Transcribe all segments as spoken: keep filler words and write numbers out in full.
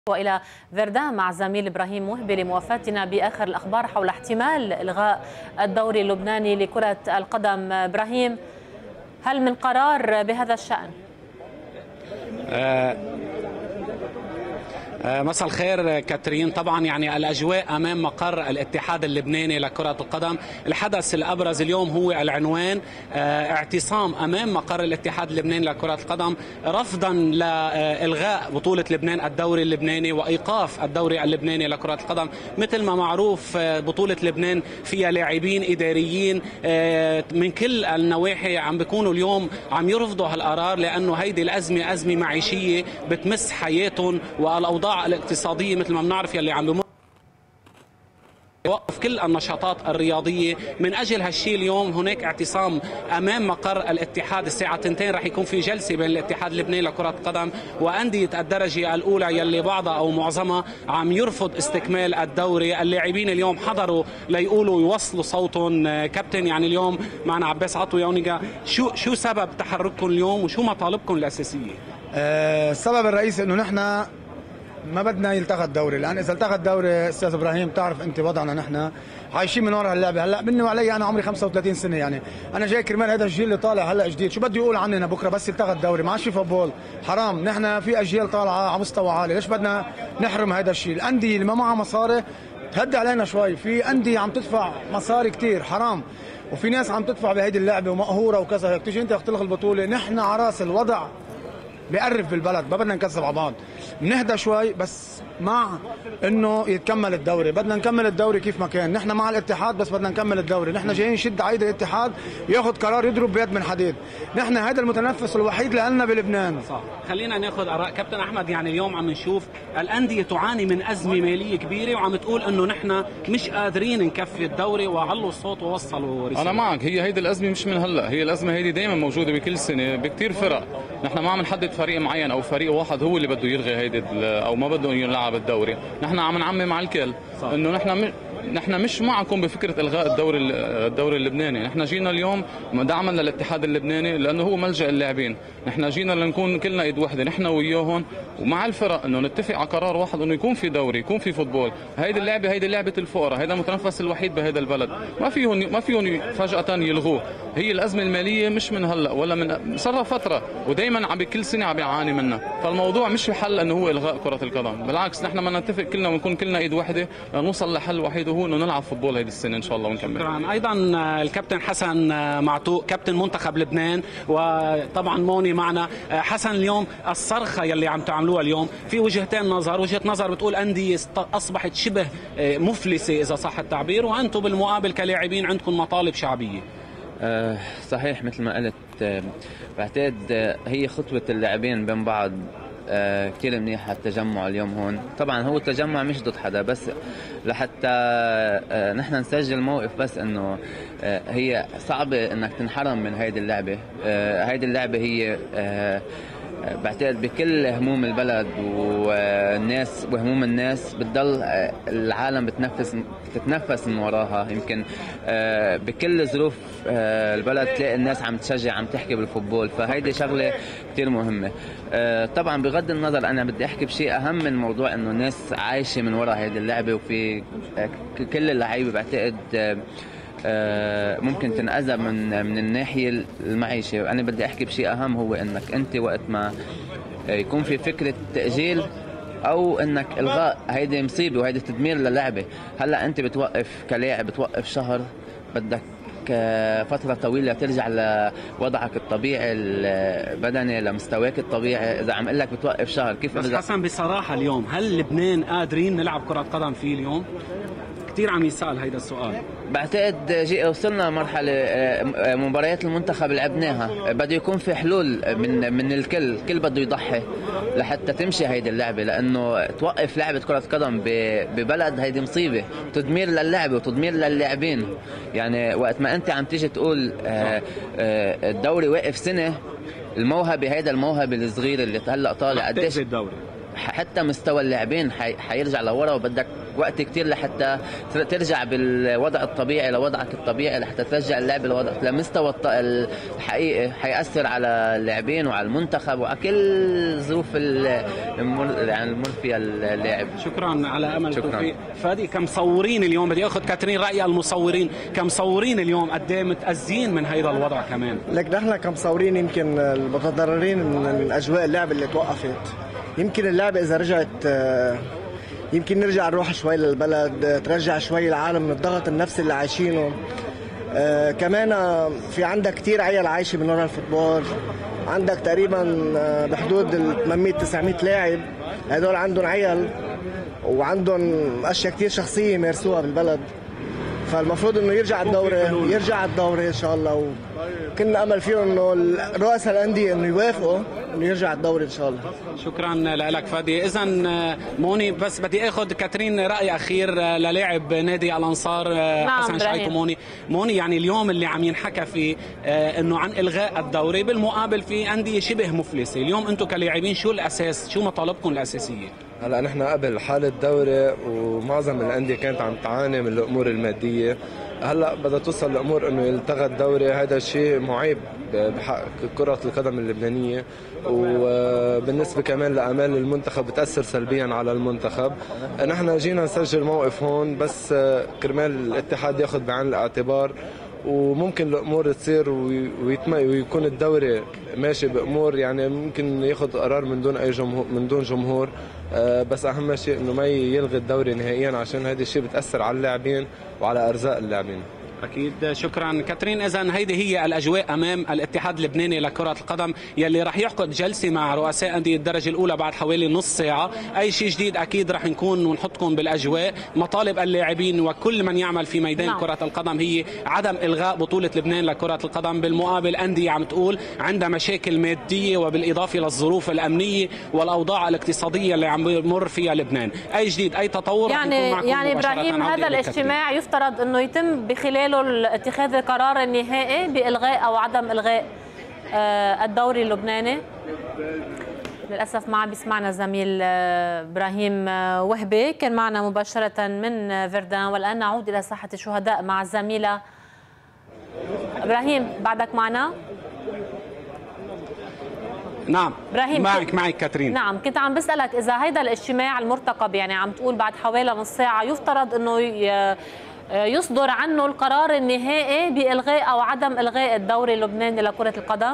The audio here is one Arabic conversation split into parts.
وإلى فردان مع زميل إبراهيم وهبي لموافاتنا بآخر الأخبار حول احتمال إلغاء الدوري اللبناني لكرة القدم. إبراهيم، هل من قرار بهذا الشأن؟ آه مساء الخير كاترين. طبعا يعني الاجواء امام مقر الاتحاد اللبناني لكرة القدم. الحدث الابرز اليوم هو العنوان اعتصام امام مقر الاتحاد اللبناني لكرة القدم رفضا لالغاء بطولة لبنان الدوري اللبناني وايقاف الدوري اللبناني لكرة القدم. مثل ما معروف بطولة لبنان فيها لاعبين اداريين من كل النواحي عم بيكونوا اليوم عم يرفضوا هالقرار، لانه هيدي الازمة ازمة معيشية بتمس حياتهم والاوضاع الاقتصادية مثل ما بنعرف يلي عم بمر يوقف كل النشاطات الرياضية. من أجل هالشيء اليوم هناك اعتصام أمام مقر الاتحاد الساعة اثنتين. رح يكون في جلسة بين الاتحاد اللبناني لكرة القدم وأندية الدرجة الأولى يلي بعضها أو معظمها عم يرفض استكمال الدوري. اللاعبين اليوم حضروا ليقولوا يوصلوا صوتهم. كابتن، يعني اليوم معنا عباس عطوة يونيجا، شو شو سبب تحرككم اليوم وشو مطالبكم الأساسية؟ أه السبب الرئيسي إنه نحن ما بدنا يلتغى الدوري، لان اذا التغى الدوري استاذ ابراهيم تعرف انت وضعنا نحن عايشين من وراء اللعبه. هلا مني وعلي انا عمري خمسة وثلاثين سنه، يعني انا جاي كرمال هذا الجيل اللي طالع هلا جديد. شو بده يقول عننا بكره بس يلتغى الدوري؟ ما عادش في فوتبول، حرام. نحن في اجيال طالعه على مستوى عالي، ليش بدنا نحرم هذا الشيء؟ الانديه اللي ما معها مصاري تهدي علينا شوي. في انديه عم تدفع مصاري كثير، حرام. وفي ناس عم تدفع بهيدي اللعبه ومقهوره وكذا، هيك تيجي انت تلغي البطوله. نحن على راس الوضع بيقرف بالبلد، ما بدنا نكذب على بعض، بنهدى شوي بس مع انه يتكمل الدوري. بدنا نكمل الدوري كيف ما كان، نحن مع الاتحاد بس بدنا نكمل الدوري. نحن جايين نشد عيد الاتحاد ياخذ قرار يضرب بيد من حديد. نحن هذا المتنفس الوحيد لنا بلبنان. صح. خلينا ناخذ اراء كابتن احمد. يعني اليوم عم نشوف الانديه تعاني من ازمه ماليه كبيره وعم تقول انه نحن مش قادرين نكفي الدوري، وعلوا الصوت ووصلوا رسالة. انا معك، هي هيدي الازمه مش من هلا، هي الازمه هيدي دائما موجوده بكل سنه بكثير فرق. نحن ما عم نحدد فريق معين او فريق واحد هو اللي بده يلغي هيدي او ما بده يلعب الدوري. نحن عم نعمم على الكل انه نحن نحن مش معكم بفكره الغاء الدوري الدوري اللبناني. نحن جينا اليوم دعما للاتحاد اللبناني لانه هو ملجا اللاعبين. نحن جينا لنكون كلنا ايد وحده نحن وياهم ومع الفرق انه نتفق على قرار واحد انه يكون في دوري، يكون في فوتبول. هيدي اللعبه هيدي لعبه الفقراء، هيدا المتنفس الوحيد بهذا البلد، ما فيهم ما فيهم فجاه يلغوه. هي الازمه الماليه مش من هلا ولا من صار فتره، ودائما عم بكل سنه عم بيعاني منها. فالموضوع مش الحل انه هو الغاء كره القدم، بالعكس نحن بدنا نتفق كلنا ونكون كلنا ايد وحده لنوصل لحل وحيد وهو انه نلعب فوتبول هيدي السنه ان شاء الله ونكمل. شكرا. ايضا الكابتن حسن معتوق كابتن منتخب لبنان، وطبعا موني معنا. حسن، اليوم الصرخه يلي عم تعملوها اليوم في وجهتين نظر، وجهه نظر بتقول انديه اصبحت شبه مفلسه اذا صح التعبير، وانتم بالمقابل كلاعبين عندكم مطالب شعبيه. أه صحيح مثل ما قلت. أه بعتقد أه هي خطوه اللاعبين بين بعض أه كثير منيحه. التجمع اليوم هون طبعا هو التجمع مش ضد حدا، بس لحتى أه نحن نسجل موقف بس انه أه هي صعبه انك تنحرم من هيدي اللعبه. أه هيدي اللعبه هي أه بعتقد بكل هموم البلد والناس وهموم الناس بتضل العالم بتنفس تتنفس من وراها. يمكن بكل ظروف البلد تلاقي الناس عم تشجع عم تحكي بالفوتبول، فهيدي شغله كثير مهمه. طبعا بغض النظر انا بدي احكي بشيء اهم من موضوع انه الناس عايشه من وراء هيدي اللعبه، وفي كل اللعيبه بعتقد ممكن تنأذى من من الناحيه المعيشه. انا بدي احكي بشيء اهم، هو انك انت وقت ما يكون في فكره تاجيل او انك الغاء، هيدي مصيبه وهيدي تدمير للعبه. هلا انت بتوقف كلاعب بتوقف شهر، بدك فترة طويلة ترجع لوضعك الطبيعي البدني لمستواك الطبيعي. إذا عم أقول لك بتوقف شهر كيف؟ بس حسن بصراحة اليوم هل لبنان قادرين نلعب كرة قدم فيه اليوم؟ كثير عم يسأل هيدا السؤال. بعتقد جي وصلنا مرحلة مباريات المنتخب لعبناها، بده يكون في حلول من من الكل، الكل بده يضحي لحتى تمشي هيدي اللعبة، لأنه توقف لعبة كرة قدم ببلد هيدي مصيبة، تدمير للعبة وتدمير للاعبين. يعني وقت ما أنت عم تيجي تقول الدوري واقف سنة، الموهبة هيدا الموهبة الصغير اللي هلا طالع قديش الدوري حتى مستوى اللاعبين حيرجع لورا، وبدك وقت كتير لحتى ترجع بالوضع الطبيعي لوضعك الطبيعي، لحتى ترجع اللعب لوضع لمستوى الحقيقي. حيأثر على اللاعبين وعلى المنتخب وعلى كل ظروف المر يعني المر فيها اللاعب. شكرا على امل توفيق. فادي، كمصورين اليوم بدي اخذ كاترين راي المصورين، كمصورين اليوم قد ايه متاذين من هيدا الوضع كمان؟ لك نحن كمصورين يمكن المتضررين من اجواء اللعب اللي توقفت. يمكن اللعبة إذا رجعت يمكن نرجع نروح شوي للبلد، ترجع شوي العالم من الضغط النفسي اللي عايشينه. آه كمان في عندك كتير عيال عايشة من وراء الفوتبول، عندك تقريبا بحدود ثمانمية تسعمية لاعب، هدول عندهم عيال وعندهم أشياء كتير شخصية يمارسوها بالبلد. فالمفروض انه يرجع الدوري يرجع الدوري ان شاء الله، وكنا امل فيه انه رؤساء الانديه انه يوافقوا انه يرجع الدوري ان شاء الله. شكرا لك فادي. اذا موني، بس بدي اخذ كاترين راي اخير للاعب نادي الانصار حسن شعيب. موني موني يعني اليوم اللي عم ينحكى فيه انه عن الغاء الدوري، بالمقابل في انديه شبه مفلسه. اليوم انتم كلاعبين شو الاساس، شو مطالبكم الاساسيه؟ هلا نحن قبل حالة دوري ومعظم الانديه كانت عم تعاني من الامور الماديه، هلا بدها توصل الامور انه يلتغى الدوري. هذا الشيء معيب بحق كرة القدم اللبنانيه، وبالنسبه كمان لامال المنتخب بتاثر سلبيا على المنتخب. نحن جينا نسجل موقف هون بس كرمال الاتحاد ياخذ بعين الاعتبار، وممكن الامور تصير ويكون الدوري ماشي بامور، يعني ممكن ياخذ قرار من دون اي جمهور من دون جمهور. بس اهم شيء انه ما يلغي الدوري نهائيا، عشان هذا الشيء بتاثر على اللاعبين وعلى ارزاق اللاعبين. اكيد. شكرا كاترين. اذا هيدي هي الاجواء امام الاتحاد اللبناني لكره القدم، يلي راح يعقد جلسه مع رؤساء انديه الدرجه الاولى بعد حوالي نص ساعه. اي شيء جديد اكيد راح نكون ونحطكم بالاجواء. مطالب اللاعبين وكل من يعمل في ميدان نعم. كره القدم هي عدم الغاء بطوله لبنان لكره القدم. بالمقابل انديه عم تقول عندها مشاكل ماديه، وبالاضافه للظروف الامنيه والاوضاع الاقتصاديه اللي عم يمر فيها لبنان. اي جديد اي تطور يعني يعني ابراهيم، هذا الاجتماع يفترض انه يتم بخلال اتخاذ القرار النهائي بإلغاء أو عدم إلغاء الدوري اللبناني. للأسف ما عم بيسمعنا زميل إبراهيم وهبي، كان معنا مباشرة من فردان. والآن نعود إلى ساحة الشهداء مع الزميلة إبراهيم. بعدك معنا؟ نعم إبراهيم، معك معك كاترين. نعم، كنت عم بسألك إذا هيدا الاجتماع المرتقب، يعني عم تقول بعد حوالي نص ساعة، يفترض إنه يصدر عنه القرار النهائي بإلغاء أو عدم إلغاء الدوري اللبناني لكرة القدم؟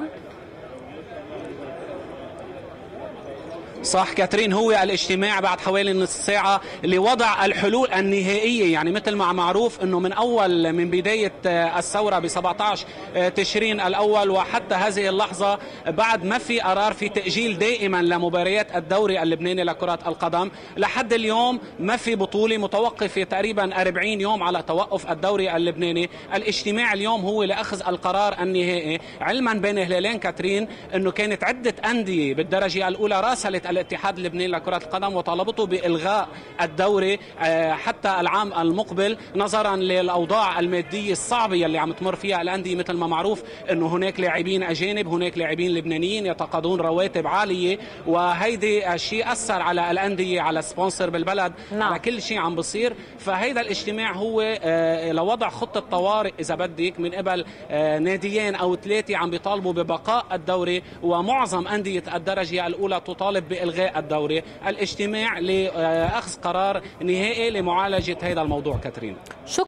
صح كاترين، هو الاجتماع بعد حوالي نص ساعة لوضع الحلول النهائية. يعني مثل ما معروف انه من اول من بداية الثورة ب سبعة عشر تشرين الاول وحتى هذه اللحظة بعد ما في قرار في تأجيل دائما لمباريات الدوري اللبناني لكرة القدم. لحد اليوم ما في بطولة، متوقفة تقريبا أربعين يوم على توقف الدوري اللبناني. الاجتماع اليوم هو لأخذ القرار النهائي، علما بين هلالين كاترين انه كانت عدة أندية بالدرجة الاولى راسلت الاتحاد اللبناني لكرة القدم وطالبته بإلغاء الدوري حتى العام المقبل، نظرا للأوضاع المادية الصعبة اللي عم تمر فيها الأندية. مثل ما معروف أنه هناك لاعبين أجانب، هناك لاعبين لبنانيين يتقاضون رواتب عالية، وهيدي الشيء أثر على الأندية، على سبونسر بالبلد، نعم. على كل شيء عم بصير. فهيدا الاجتماع هو لوضع خطة طوارئ إذا بدك من قبل ناديين أو ثلاثة عم بيطالبوا ببقاء الدوري، ومعظم أندية الدرجة الأولى تطالب بإلغاء الدوري. الاجتماع لأخذ قرار نهائي لمعالجة هذا الموضوع كاترين.